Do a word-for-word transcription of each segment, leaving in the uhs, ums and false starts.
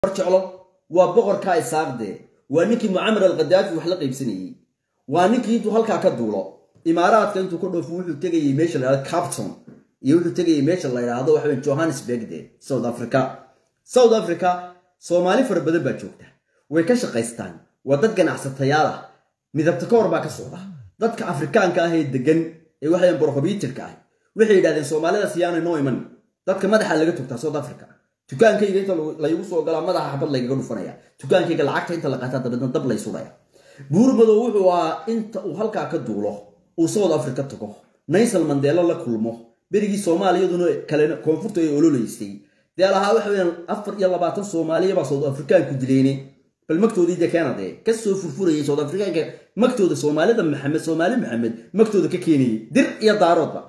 jeclo waa boqorka isaaqde waa ninkii muamar al-qadaafi wax la qaybsanayay waa ninkii intuu halka ka duulo imaaraadka intuu ku dhoofo wuxuu tagayay meesha la yiraahdo Cape Town iyo wuxuu tagayay meesha la yiraahdo waxa weyn Johannesburg de South Africa South Africa Soomaali far badan baa joogta way ka shaqaystaan waa dad ganacsatayaal ah midabta koor baa ka socda dadka Afrikaanka ah ee degan ee waxay borqobiitirka ah waxay yiraahdeen Soomaalida siyaana noo iman dadka madaxa laga tugtaa South Africa tukaankayga inta la igu soo galaa madaxa xabad la iga dhufanaya tukaankayga lacagta inta la qaataa dabadna dab la isudaya buurmado wuxuu waa inta uu halka ka duulo uu South Africa tago Nelson Mandela la kulmo berigi Soomaaliyaduna kale koonfurta ay ololeysay deelaha waxa weeyaan afar iyo labaatan Soomaaliya ba South African ku dileeyeen bal magtoodii Canada ka soo furfurayay South Africa magtooda Soomaalida Maxamed Soomaali Maxamed magtooda ka keenay dir iyo daaroodba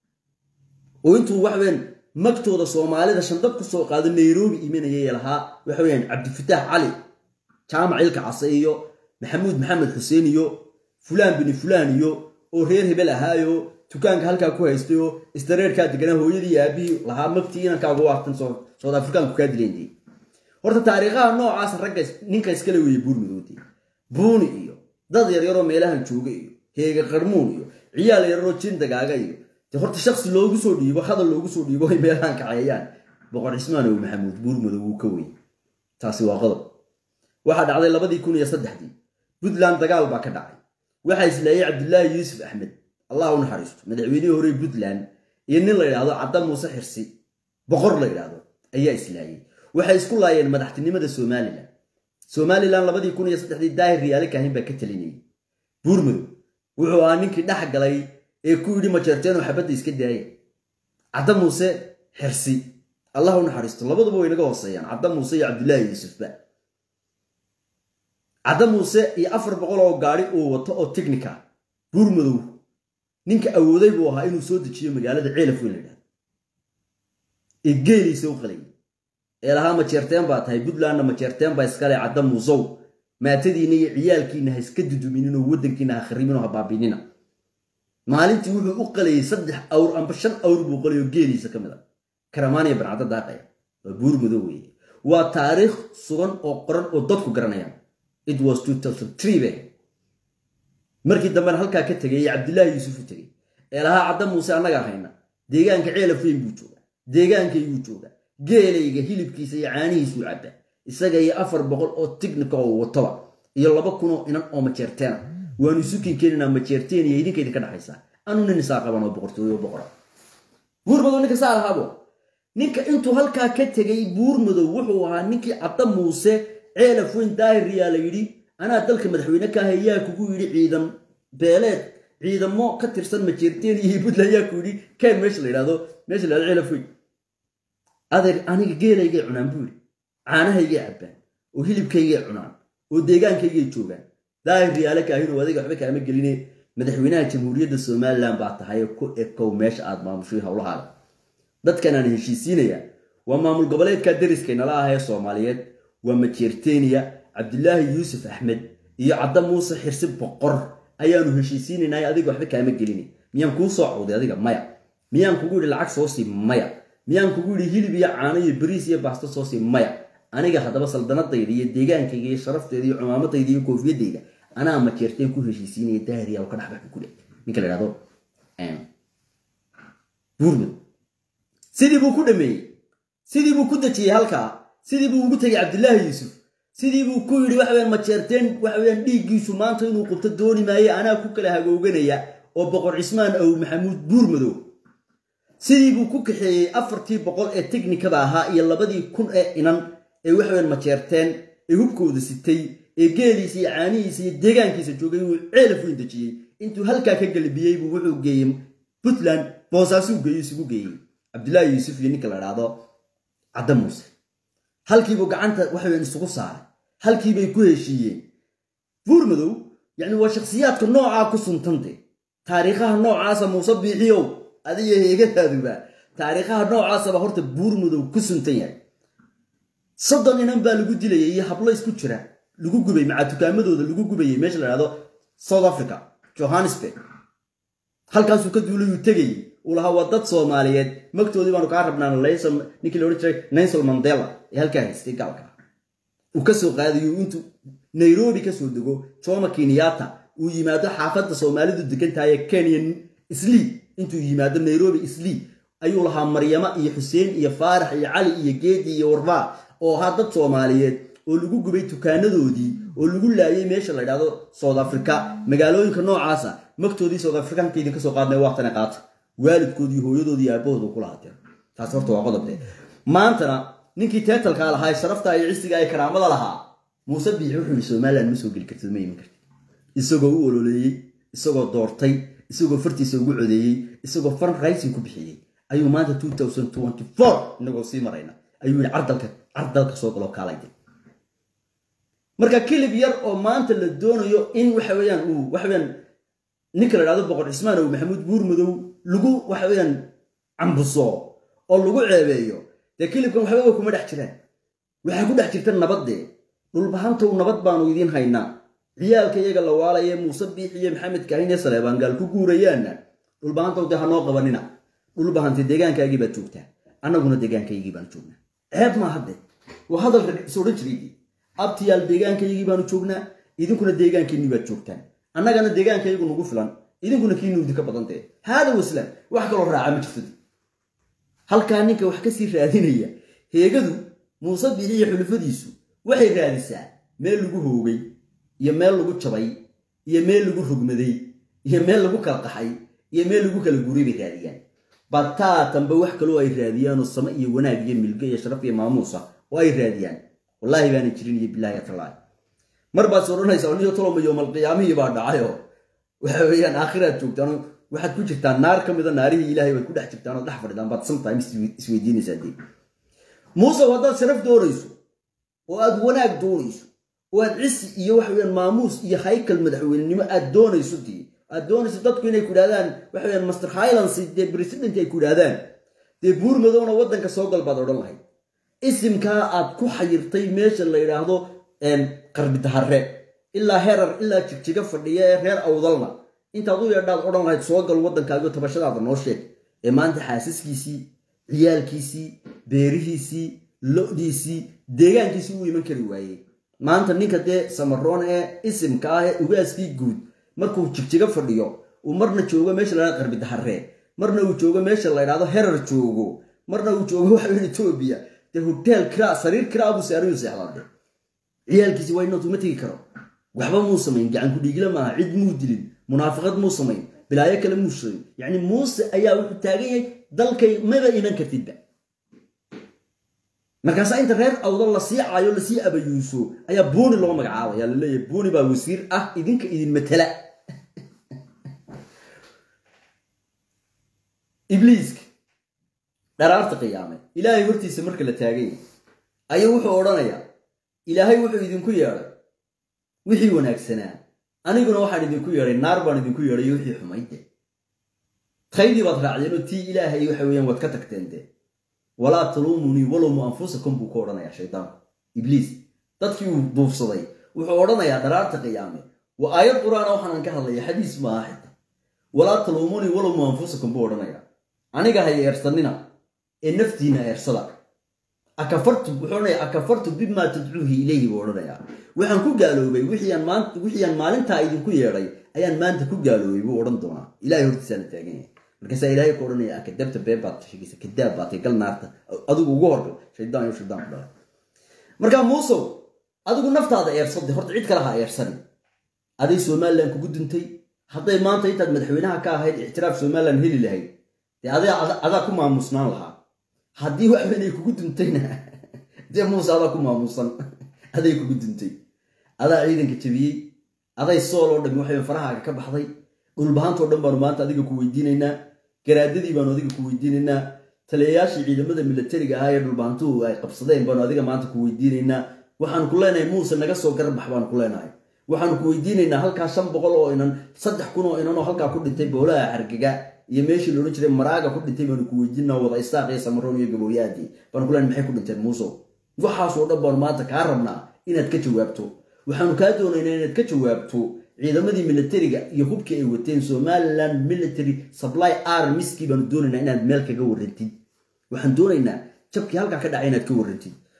oo intuu wax weyn magtooda Soomaalida shandad ku soo qaaday Nairobi iimanayay laha waxa weeyaan Cabdi Fataax Ali jaamac ilka casayo Maxamuud Maxamed Xuseen iyo fulaan bin fulaan iyo oo reer hebel ahaayo tukaanka halka ku haysto istareerka deganaa hooyadii aabi laha magtiina ka ugu waartan South African ku ka dileeyay horta taariikhaha noocaas ragga ninka iskale weey buurmadoodi buuni iyo dad yar yar oo meelahan jooga iyo heega qarmuun iyo ciyaal yar oo jin dagaaga iyo horta shakhsi loogu soo dhiibo hadal loogu soo dhiibo ay meelahan ka cayayaan boqor Ismaan oo Maxamuud buurmado uu ka weyn taasi waa qodob waxa dhacday labadii kun iyo saddex Puntland dagaal baa ka dhacay waxa islaayay Cabdullaahi Yuusuf Axmed Allah u naxariisto madaxweynihii hore Puntland iyo nin la yiraahdo Cadda Muuse Xirsi boqor la yiraahdo ayaa islaayay waxa isku laayeen madaxtinimada Soomaaliland Soomaaliland labadii kun iyo saddex daahir riyaal ka hinba ka talinay buurmado wuxuu ahaa ninkii dhax galay ee ku yiri ma jirteen xabad iska daayay Cadda Muuse Xirsi Allah u naxariisto labaduba way naga hooseeyaan Cadda Muuse iyo Cabdullaahi Yuusuf ba Cadda Muuse iyo afar boqol oo gaari oo wato oo technical buurmado ninka awooday buu ahaa inuu soo dejiyo magaalada Ceelaf weyn leeyahay ee geeliisa u qalay ee laha ma jirteen baa tahay Puntland ma jirteen baa iska leh Cadda Muuse maatadiina iyo ciyaalkiina ha iska duduminino wadankiina akhrimino ha baabinina maalintii wuxuu u qalay saddex awr amba shan awr buu qalay geeliisa kamid ah Karamaaniya barcada daaqay waa buurmado weey waa taariikh sugan oo qoran oo dadku garanayaan it was two thousand three markii dambe halka ka tagay Cabdullaahi Yuusuf tagay ee laha Cadda Muuse anaga hayna deegaanka Ceelaf weyn buu joogaa deegaanka uu joogaa geelayga hilibkiisa iyo caanihiisu cabba isaga iyo afar boqol oo technical oo wataba iyo laba kun oo inan oo ma jeerteen waanu suukin keenina ma jeerteen iyo idinka idinka dhaxaysa anu nin isaa qaban oo boqortooyo boqor buurmado ninka saar habo ninka intuu halka ka tagay buurmado wuxuu ahaa ninkii Cadda Muuse Ceelaf weyn daahir riyaal yiri ana dalka madaxweyne ka hayaa kugu yiri ciidan beeleed ciidamo ka tirsan ma jeerteen iyo Puntland yaa ku yiri keen meesha la yiraahdo meesha la Ceelaf weyn adeeg aniga geelayga cunaan buuri caanahayga cabaan oo hilibkayga cunaan oo deegaankayga joogaan daahir riyaal ka ahino adiga waxba kaama gelinay madaxweynaha jamhuuriyadda Soomaaliland baa tahay ku ekow meesha aad maamushay hawlaha dadkan aan heshiisiinaya waa maamul goboleedka dariskayna la ah ee Soomaaliyeed waa ma jeerteeniya Cabdullaahi Yuusuf Axmed iyo Cadda Muuse Xirsi boqor ayaanu heshiisiinay adiga waxba kaama gelinay miyaan ku soo cawday adiga maya miyaan kugu yiri lacag soo si maya miyaan kugu yiri hilib iyo caano iyo bariis iyo baasto soo si maya aniga hadaba saldanadayda iyo deegaankayga iyo sharafteeda iyo cumaamadayda iyo koofiyadayda ana ma jeerteen ku heshiisiinay daahiriya oo ka dhaxbax ku leeyahay ninka la yiraahdo een buurmado sidii buu ku dhameeyay sidii buu ku dajiyay halka sidii buu ugu tagay Cabdullaahi Yuusuf sidii buu ku yiri wax weyn ma jeerteen wax weyn dhiigiisu maanta inuu qubto dooni maayo ana ku kala hagooganaya oo boqor Ismaan oo Maxamuud buurmado sidii buu ku kaxeeyay afartii boqol ee technical ahaa iyo labadii kun ee inan ee wax weyn ma jeerteen ee hubkooda sitay ee geeliisa iyo caanihiisa iyo deegaankiisa joogay uu Ceelaf weyn dajiyay intuu halka ka galbiyay buu wuxuu geeyay Puntland boosaasu geeyay isugu geeyay Cabdullaahi Yuusuf iyo ninka la yiraahdo Cadda Muuse halkiiba gacanta wax weyn isugu saaray halkiiba ay ku heshiiyeen buurmado yani waa shakhsiyaadka nooca ku suntante taariikhaha noocaas Muuse biixiyo adiga heegadaduba taariikhaha noocaas ba horta buurmado ku suntan yahay soddon inan baa lagu dilayay iyo hablo isku jira lagu gubay maca tukaamadooda lagu gubay meesha la yiraahdo South Africa Johannesburg halkaas uu ka duulay uu tagay uu lahaa wadad Soomaaliyeed magtoodii baanu ka rabnaa Nelson ninkii la oran jiray Nelson Mandela ee halka haystay galka وكسو قاديو انتو نيروبي كسو دغو جوما كينياتا ويمادو حافظه سوماليدو دغنتاي كينيان اسلي انتو يمادو نيروبي اسلي ايو لها مريما iyo حسين iyo فارح iyo علي iyo geedi iyo warba oo hadda Soomaaliyeed oo lagu gubay tukaanadoodii oo lagu laayay meesha la yiraahdo South Africa magaalooyinka noocaas ah magtoodii South African ka idin ka soo qaadnay waqtana qaata waalidkoodii hooyadoodii aabahoodu kula hadeen taas horta waa qodob dee maantana ninkii teetalka lahaa sharafta ay cisiga ay karaamada lahaa Muuse Biixi wuxuu Soomaaliland ma soo gali kartid ma iman kartid isagoo u ololeeyay isagoo doortay isagoo fartiisa ugu codeeyay isagoo fundraising ku bixiyay ayuu maanta twenty twenty-four inagoo sii marayna ayuu ardalka ardalka soo galo kaalayday marka kilib yar oo maanta la doonayo in waxa weeyaan uu waxa weeyaan ninka la yiraahdo boqor Ismaan oo Maxamuud Buurmadow lagu waxa weeyaan cambuso oo lagu ceebeeyo de kilibkan waxa weeyaan kuma dhex jiraan waxa ku dhex jirta nabadde dhul bahanta uu nabad baan u idin haynaa ciyaalka iyaga la waalaya Muuse Biixi iyo Maxamed Kaahin iyo Saleebaan gaal ku guurayaan dhul bahanta uu hanoo qabanina dhul bahanta deegaankaagii baa joogtaa annaguna deegaankaygii baan joognaa ceeb ma hadde waa hadal soo dhajriidi abtiyaal deegaankaygii baan joognaa idinkuna deegaankiinii baad joogtaan annagana deegaankaygu nagu filan idinkuna kiinu idinka badantay hada waslaan wax kale oo raaca ma jirto halka ninka wax ka sii raadinaya heegadu Muuse Biixi iyo xulufadiisu waxay raadisaa meel lagu hoogay iyo meel lagu jabay iyo meel lagu rugmaday iyo meel lagu kala qaxay iyo meel lagu kala guuray bay raadiyaan bataatan ba wax kale oo ay raadiyaan oo sama iyo wanaag iyo milga iyo sharaf iyo maamuusa oo ay raadiyaan wallahi baan jirin iyo billahi ta'ala marba soo runaysa oo tolo yawm al-qiyaamah baa dhacayo waxa weeyaan aakhirad joogtaan waxaad ku jirtaan naar kamida naarihi ilaahay way ku dhex jirtaan oo dhex fadhidaan bad sometimes isweydiinaysaa dii Muuse wada sharaf doorayso oo aad wanaag doonayso oo aad cisi iyo wax weeyaan maamuus iyo haykal madaxweynenimo aad doonayso dii aad doonayso dadku inay ku dhaadaan wax weeyaan Master Highlands de president ay ku dhaadaan de Buurmadowna wadanka soo galbaad odhan lahayd isimka aad ku xayirtay meesha la yiraahdo een qarbi daharre illa herar illa jigjiga fadhiya reer awdalna inta uu yadhaad odhan lahayd soo gal wadankaaga tabashadaada noo sheeg ee maanta xaasiskiisii ciyaalkiisii beerihiisii lo'diisii deegaankiisii uu iman kari waayay maanta ninka de Samaroon ee isimka ah ee ugaaskii guud markuu jigjiga fadhiyo uu marna joogo meesha la yiraahdo qarbi daharre marna uu joogo meesha la yiraahdo herar joogo marna uu joogo waxa weyn Ethiopia de hotel kra sariir kra abu saariyo seexlaade ciyaalkiisi way inuu ma tagi karo waxba muu sameyn gacan ku dhigila ma cid muu dilin munaafiqad muu sameyn bilaayo kale muu sheegay yaani Muuse ayaa wuxuu taagay dalkay maba iman kartid markaas inta reer awdal la sii caayo la sii abayuuso ayaa booni loo magacaabay la leeyahay booni baa wasiir ah idinka idin matala ibliis daraarta qiyaamay ilaahay hortiisa marka la taagay ayuu wuxuu oranayaa ilaahay wuxuu idinku yeeray wixii wanaagsanaa aniguna waxaan idinku yeeray naar baan idinku yeeray wixii xumayde khaydi baad raacdeen oo tii ilaahay waxa weeyaan wad ka tagteen de wala talumuni wala mu anfusakum buu ku oranayaa shaytaan ibliis dadkii uu duufsaday wuxuu oranayaa daraarta qiyaamay wa aayad quraan waxaan ka hadlayaa xadiis ma ahid wala talumuni wala mu anfusakum buu oranayaa aniga hay eersanina ee naftiina eersada akafartu wuxuuna akafartu bima tadcuuhi ilayhi booraya waxaan ku gaaloobay wixii aan maanta wixii aan maalinta idinku yeeray ayaan maanta ku gaaloobay buu oran doonaa ilaahay hortiisa la taagan markaas ilaahay ku oranaya akadabta beebaad shaqeysa kadaab baad gal naarta adigu ugu horgal shaydaan iyo shaydaan dhala marka Muuse adigu naftaada eersada horta cid kale ha eersan aday Soomaaliland ku gudintay haday maanta intaad madaxweynaha ka ahayd ixtiraaf Soomaaliland heli lahayd de aday adaa ku maamusnaan lahaa haddii wax weyn ay kugu duntayna de Muuse adaa ku maamusan aday kugu duntay adaa ciidanka jabiyay aday sool oo dhan waxay faraha ka baxday dhul bahanto dhan baan maanta adiga ku weydiinaynaa garaadadii baan adiga ku weydiinaynaa taliyayaashii ciidamada militariga ah ee dhul bahantu ay qabsadeen baan adiga maanta ku weydiinaynaa waxaan ku leenahay Muuse naga soo garbax baan ku leenahay waxaan ku weydiinaynaa halka shan boqol oo inan saddex kun oo inan oo halka ku dhintay boolaha xargaga iyo meeshii loo jiray maraaga ku dhintay baan ku weydiinaa wada isaaq iyo Samaroon iyo gabooyaadi baan ku leenahay maxay ku dhinteen Muuse waxaas oo dhan baan maanta ka rabnaa inaad ka jawaabto waxaan ka doonaynaa inaad ka jawaabto ciidamadii militariga iyo hubkii ay wateen Somaliland Military Supply Army-skii baan doonaynaa inaad meel kaga warantid waxaan doonaynaa jabkii halka ka dhacay inaad ka warantid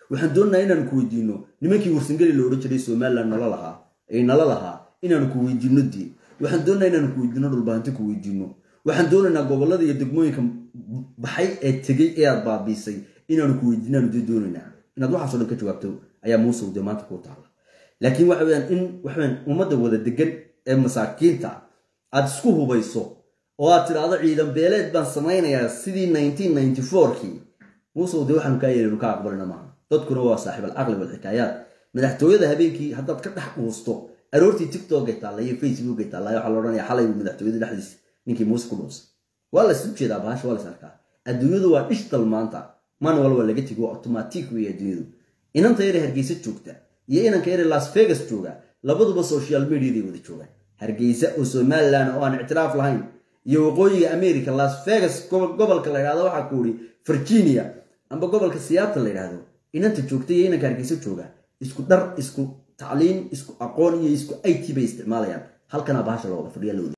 waxaan doonaynaa inaan ku weydiino nimankii warsangeli la oran jiray Soomaaliland nala lahaa ay nala lahaa inaan ku weydiino dii waxaan doonaynaa inaan ku weydiino dhulbaanti ku weydiino waxaan doonaynaa gobolada iyo degmooyinka baxay ee tagay ee aad baabiisay inaan ku weydiino aan doonaynaa inaad waxa soo dhan ka jawaabto ayaa Muuse u maanta ku taala laakiin waxa weeyaan in waxaan ummadda wada degan ee masaakiinta aad isku hubayso oo aad tiraahdo ciidan beeleed baan samaynayaa sidii nineteen ninety-four kii Muuse u waxaan ka yeelay ka aqbalna ma dadkuna waa saaxiib al-aqli wal xikaayaat madaxtooyada habeenkii haddaad ka dhax uusto aroortii TikTok ay taala iyo Facebook ay taala waxa la oranayaa xalay madaxtooyada dhaxdiis ninkii Muuse ku dhuus wala soo jeeda baash wala sarka adduunyadu waa digital maanta man walba laga tigo automatic way adduunyadu inanta yar Hargeysa joogta iyo inanka yar Las Vegas jooga labaduba social media wada joogaan Hargeysa oo Soomaaliland oo aan ictiraaf lahayn iyo waqooyiga America Las Vegas gobolka la yiraahdo waxa ku uri Virginia amba gobolka Seattle la yiraahdo inanta joogta iyo inanka Hargeysa jooga isku dar isku tacliin isku aqoon iyo isku I T bay isticmaalayaan halkana baasha loo wada fadhiyo